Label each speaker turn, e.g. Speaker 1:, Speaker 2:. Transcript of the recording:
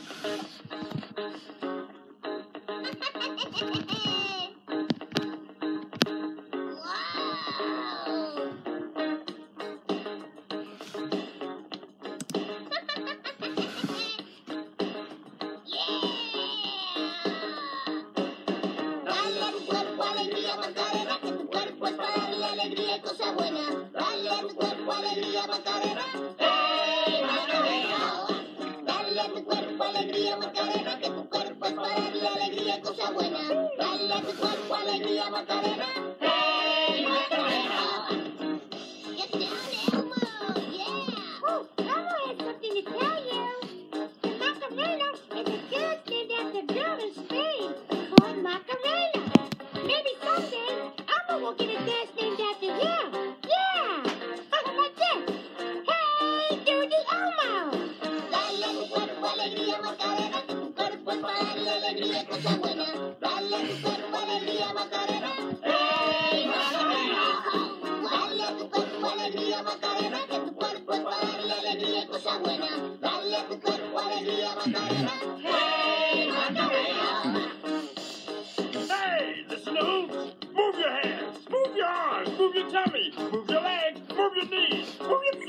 Speaker 1: Alegría, Macarena, que tu cuerpo es para darle alegría y cosa buena. Dale a tu cuerpo alegría, Macarena. ¡Hey, Macarena! Dale a tu cuerpo alegría, Macarena, que tu cuerpo es para darle alegría y cosa buena. Dale a tu cuerpo alegría, Macarena. ¡Hey, Macarena! Get down, Elmo! Yeah!
Speaker 2: Elmo has something to tell you. The Macarena is a dance named after a girl in Spain called Macarena. Maybe someday Elmo will get a dance named after you. Yeah! Like this. Hey, Duty Elmo!
Speaker 1: Dale a tu cuerpo alegría, Macarena, que tu cuerpo es para darle alegría y cosa buena. Dale a tu cuerpo alegría, Macarena. ¡Hey, Macarena! Dale a tu cuerpo alegría, Macarena, que tu cuerpo es para darle alegría y cosa buena. Dale a tu cuerpo alegría, Macarena. ¡Hey, Macarena!
Speaker 3: Hey, listen to hoops. Move your hands, move your arms, move your tummy, move your legs, move your knees, move your